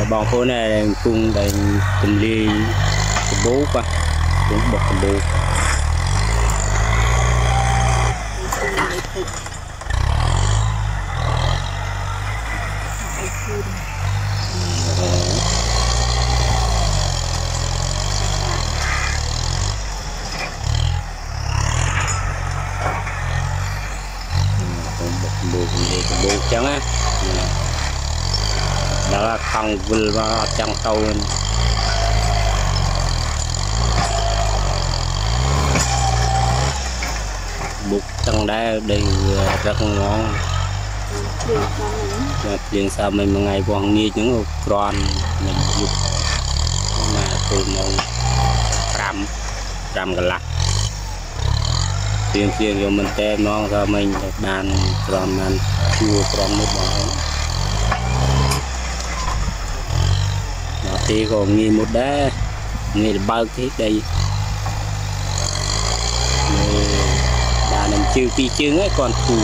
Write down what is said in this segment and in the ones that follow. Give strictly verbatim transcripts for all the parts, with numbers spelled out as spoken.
bọn phố này cùng đầy tình ly bố qua cũng bật bố bố trắng á đó là không vươn vào trong tàu bút tầng đá đây rất ngon liền sao mình một ngày còn nghe những con mình dục mà từ màu trăm trăm cái lạ tiền tiền cho mình tem nó ra mình bàn còn ăn chua còn một món nó thì còn nghe một đá nghe bao cái đây đã làm chưa pi chương ấy còn phù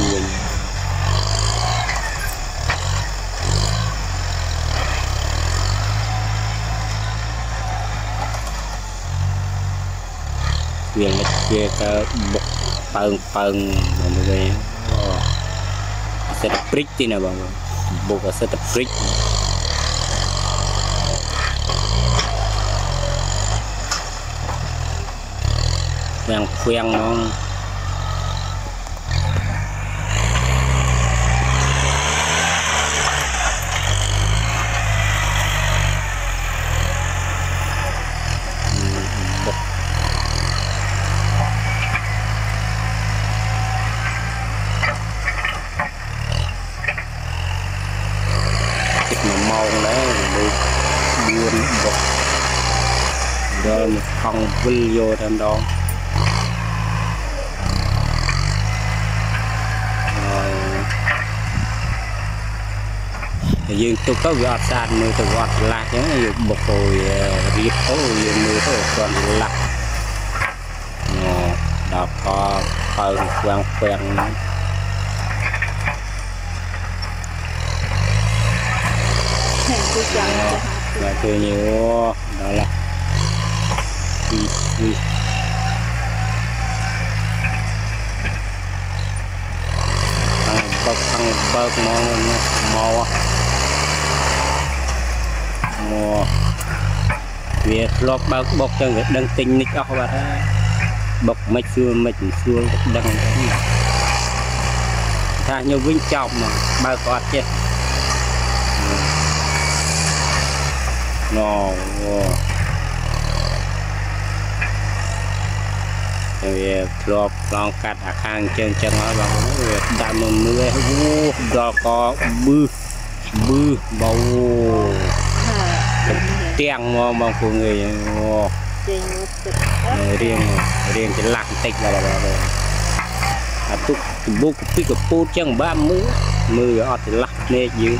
việc việc bột phần phần mọi người sẽ brick đi nào bạn bột sẽ brick đang quen nó màu đấy buồn bột rồi không vươn vô trong đó dương tôi có gọt sàn mưa tôi gọt lạc nhớ bột hồi riết tối mưa tôi còn lạc đó có phần quang quen và cứ nhiều đó là thằng bớt thằng bớt mò mò mò việc lót bớt bớt cho người đăng tin nít óc vào đó bớt mấy xưa mấy xưa đăng ta nhiều vinh trọng mà bớt quạt chứ ngon rồi lọp lon cắt ở khang chân chân nó bằng đam mưa vô đó có bư bư bầu tiếng mà bằng của người riêng riêng cái lạc tích là là là túc bút cái cái bút chân ba mưa mưa ở thì lạc nè dưới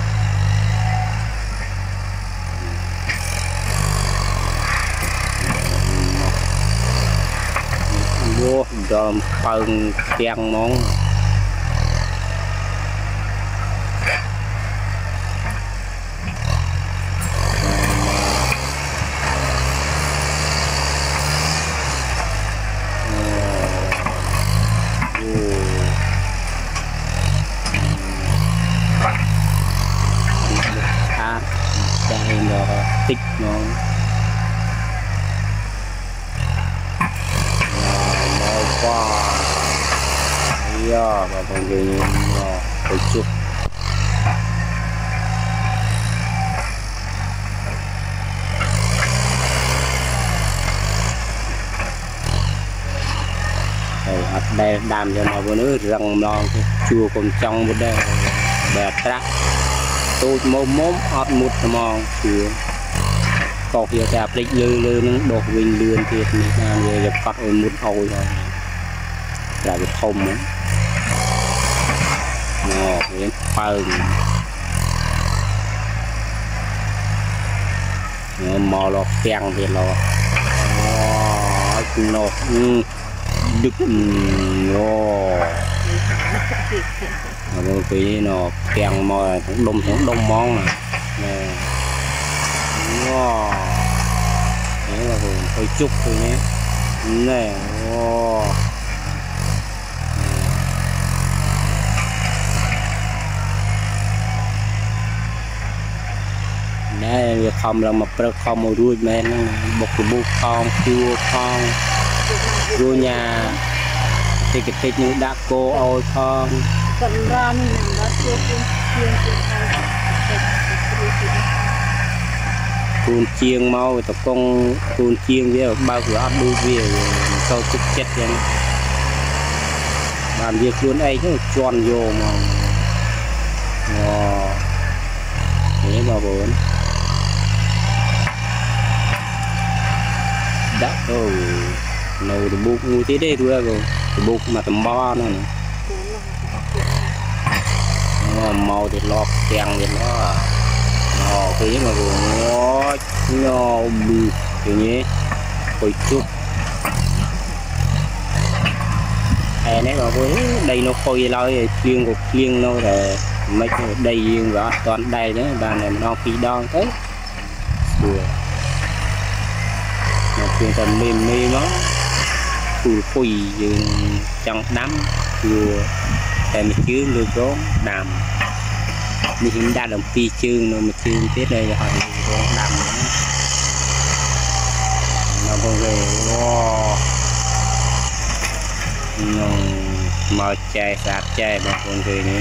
vô đom phần tiếng món đây là tích món wow iya và mọi người phải chụp ở đây đam cho nó vừa nữa răng non chua còn trong một đây bè trắc tôi mồm mồm ọt một mòn chua cột giờ đạp lịch lư lư nó đột bình lươn thiệt này người gặp cắt ở một hồi rồi là cái thông á nó cái phần nó mò lọt phèn thì lọt nó đứt nó cái nó phèn mò cũng đông cũng đông món này wow thế là buồn hơi chúc thôi nhé này wow đây việc không là một bậc không một đuôi men bọc cái bút con chua con vô nhà thì cái tết như đã cô ôi con cận ra mình làm đã chưa cuốn cuốn chiêng mau tập công cuốn chiêng với bao cửa áp đuôi về sau chút chết vậy làm việc luôn đây chứ tròn vô mà wow. Thế mà bốn đã rồi nấu thì buộc ngu thế đây thôi rồi buộc mà tầm bo nữa nó màu thì lọt kèn thì nó nó cái mà vừa nó nó bự kiểu như hồi chút hè này mà với đây nó khôi lâu chuyên của chuyên nó là mấy cái đây và toàn đây đấy bạn này nó khi đo thế vừa mà chuyên còn mềm mềm nó phùi phùi dừng trong đám vừa tại mình chứ người có đàm mình hiện đã đồng pi chương rồi mà chương tiếp đây là họ có đàm nữa nó còn về wow nó màu chai sạp chai mà còn về nữa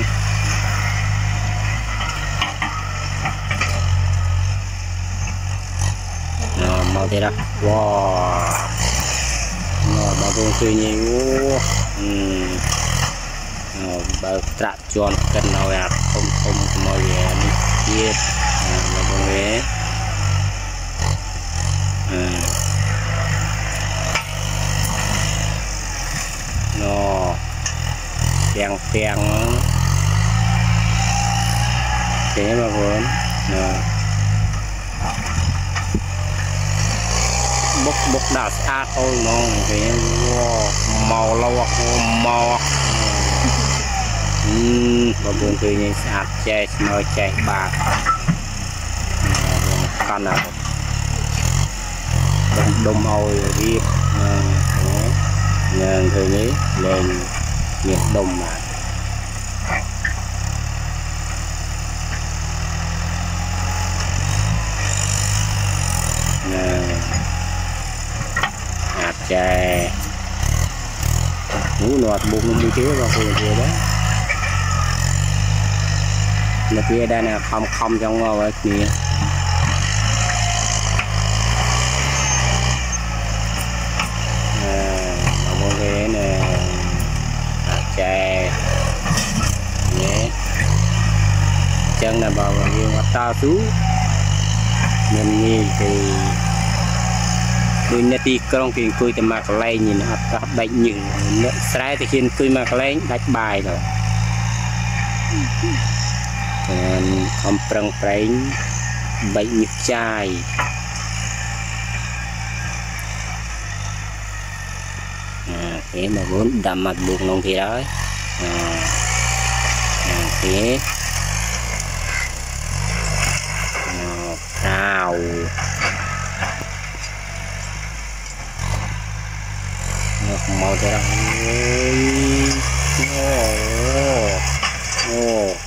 nó màu thế đó wow nó mà còn về nhiều bao trạc tròn cần nào là không không màu gì kia là con ghế nó đèn đèn thế mà vốn bốc bốc đá sát thôi nó cái màu lâu màu và buồn cười như sạch chè mơ chè bạc con nào đông đông ôi riêng nên thờiนี้lên nhiệt đông mà hạt chè ngủ nọt bụng như thế vào hồi rồi đó mà kia đây là không không trong ngồi kìa mà có cái này chè nhé chân là bảo là viên mặt to xuống mình nhìn thì đôi nét đi con kì cười từ mặt lấy nhìn hạt hạt đánh những trái thì khiến cười mặt lấy đánh bài rồi không prang prang bậy nhịp chai à, thế mà vốn đầm mặt buộc nông thì đó à, à, thế nào màu thế đó ô ô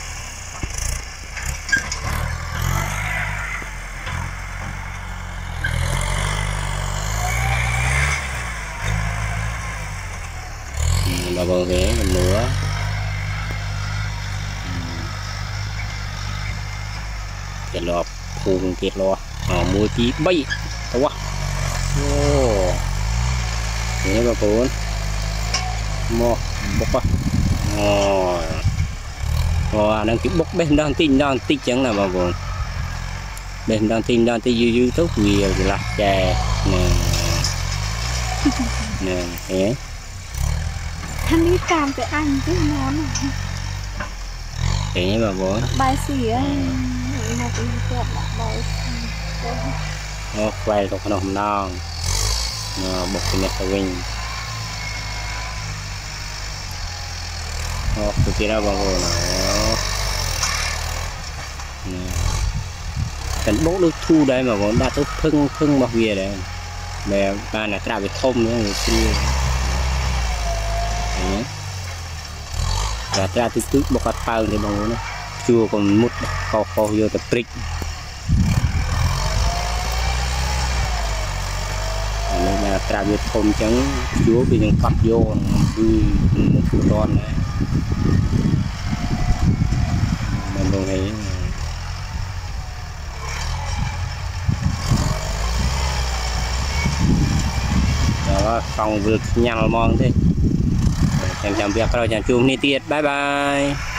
bà bờ ghé mình nữa cái lọ phun cái lọ họ mua tí bay tốt quá ô thế bà bốn mua bốc quá rồi rồi đang cái bốc bên đang tin đang tích chẳng là bà bốn bên đang tin đang tin dư tốt nhiều là chè nè nè thế anh đi cam với anh chứ nó này thế nhé bà bố bài xỉ ấy một cái chuyện là bài nó quay trong phần hồng non nó bột cái net wing nó từ kia ra bà bố nó cần bốc đôi thu đây mà còn đã tốt phưng phưng bao bia đấy để ba là trà về thôm nữa người xưa và trà thứ tư bọc cắt bao thì bằng nó chua còn mút kho kho vô tập trick này là trà về thôm trắng chúa bị những cặp vô đi một thủ đòn này mình đồ này đó phòng vượt nhằn mong thế chẳng chẳng việc rồi chẳng chung ni tiệt bye bye.